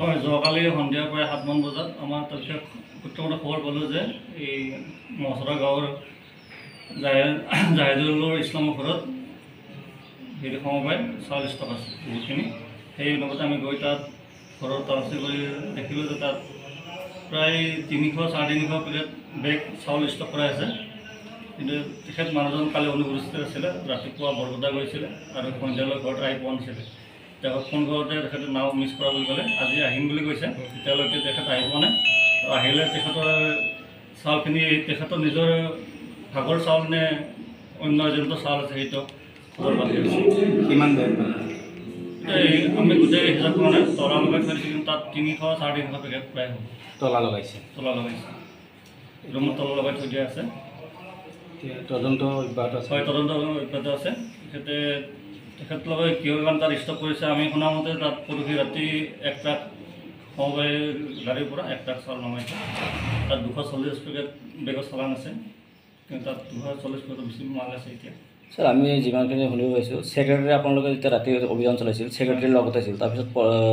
হয়, যোৱাকালি সন্ধিয়া প্ৰায় 7মান বজাত আমাৰ তাৰপিছত সূত্ৰমতে খবৰ পালোঁ যে এই মচৰা গাঁৱৰ জাহিদুলৰ ইছলামৰ ঘৰত হেৰি সমবায় চাউল ষ্টক আছে বহুতখিনি। সেই লগতে আমি গৈ তাত ঘৰত তালাচী কৰি দেখিলোঁ যে তাত প্ৰায় 300-350 প্লেট বেগ চাউল ষ্টক কৰা আছে। কিন্তু তেখেত মানুহজন কালি অনুপস্থিত আছিলে, ৰাতিপুৱা বৰপেটা গৈছিলে আৰু সন্ধিয়ালৈ ঘৰত আহি পোৱা নাছিলে। তেওঁ ফোন কৰোঁতে তেখেতে নাও মিছ কৰা বুলি ক'লে, আজি আহিম বুলি কৈছে। এতিয়ালৈকে তেখেত আহি পোৱা নাই। আহিলে তেখেতৰ চাউলখিনি তেখেতৰ নিজৰ ভাগৰ চাউল নে অন্য এজেণ্টৰ চাউল আছে সেইটো খবৰ পাতি আছে। কিমান বেগ আমি গোটেই হিচাপ কৰা নাই, তলা লগাই থৈ দিছোঁ, কিন্তু তাত 300-350 পেকেট প্ৰায় হ'ব। তলা লগাইছে ৰুমত তলা লগাই থৈ দিয়া আছে। তদন্ত অব্যাহত আছে। হয়, তদন্ত অব্যাহত আছে। তেখেতলোকে কিহৰ কাৰণে তাত ষ্টক কৰিছে, আমি শুনা মতে তাত পৰহি ৰাতি 1 ট্ৰাক সমবায় গাড়ীৰ পৰা 1 ট্ৰাক চাউল নমাইছে। তাত 240 পেকেট বেগৰ চালান আছে, কিন্তু তাত 240 পেকেট বেছি মাল আছে এতিয়া। স্যাৰ, আমি যিমানখিনি শুনিব পাইছোঁ, ছেক্ৰেটাৰী আপোনালোকে যেতিয়া ৰাতি অভিযান চলাইছিল, ছেক্ৰেটাৰীৰ লগত আছিল, তাৰপিছত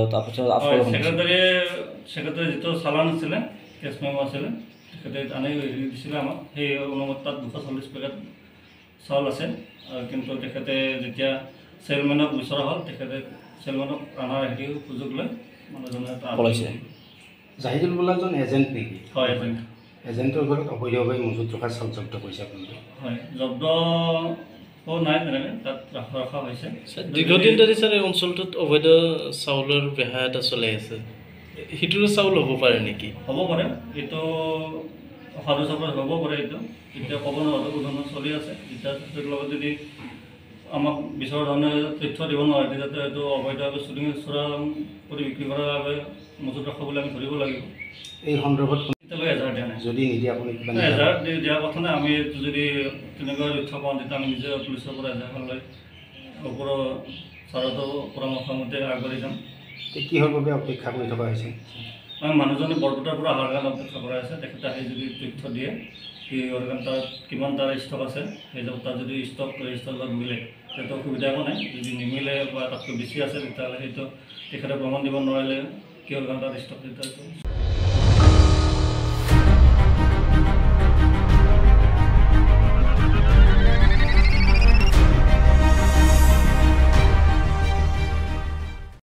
ছেক্ৰেটাৰী যিটো চালান আছিলে, কেছ মেমো আছিলে, তেখেতে আনি দিছিলে আমাক। সেই অনুমতি তাত 240 পেকেট চাউল আছে। কিন্তু তেখেতে যেতিয়া চেয়াৰমেনক বিচৰা হ'ল, তেখেতে চেয়াৰমেনক অনাৰ হেৰি সুযোগ লৈ মানুহজনে পলাইছে। জাহিদুল বোলাজন এজেণ্ট নেকি? হয়, এজেণ্ট। এজেণ্টৰ ঘৰত অবৈধভাৱে মজুত ৰখা চাউল জব্দ কৰিছে আপোনালোকে? হয়, জব্দ নাই, তেনেকৈ তাত ৰখা হৈছে। দীৰ্ঘদিন ধৰি ছাৰ এই অঞ্চলটোত অবৈধ চাউলৰ বেহা এটা চলাই আছে, সিটোৰো চাউল হ'ব পাৰে নেকি? হ'ব পাৰে, এইটো সাধু চাপত হ'ব পাৰে। এইটো এতিয়া ক'ব নোৱাৰোঁ, উদাহৰণ চলি আছে। এতিয়া তেখেতৰ লগত যদি আমাক বিচৰা ধৰণে তথ্য দিব নোৱাৰে, তেতিয়াতো এইটো অবৈধভাৱে চোৰা কৰি বিক্ৰী কৰাৰ বাবে মজুত ৰখা বুলি আমি ধৰিব লাগিব। এই সন্দৰ্ভত এতিয়ালৈকে এজাহাৰ দিয়া নাই। যদি নিদিয়ে আপুনি এজাহাৰ দিয়াৰ কথা নাই। আমি যদি তেনেকুৱা তথ্য পাওঁ, তেতিয়া আমি নিজে পুলিচৰ পৰা এজাহাৰখন লৈ ওপৰৰ ছাৰতো পৰামৰ্শ মতে আগবাঢ়ি যাম। কিহৰ বাবে অপেক্ষা কৰি থকা হৈছে? মানুহজনে বৰপেটাৰ পৰা অহাৰ কাৰণে অপেক্ষা কৰা আছে। তেখেতে আহি যদি তথ্য দিয়ে কি তাত কিমান তাৰ ষ্টক আছে, সেই তাত যদি ষ্টক ৰেজিষ্টাৰ লগত মিলে তেতিয়া অসুবিধা একো নাই। যদি নিমিলে বা তাতকৈ বেছি আছে, তেতিয়াহ'লে সেইটো তেখেতে প্ৰমাণ দিব নোৱাৰিলে কিহৰ কাৰণে তাৰ ষ্টক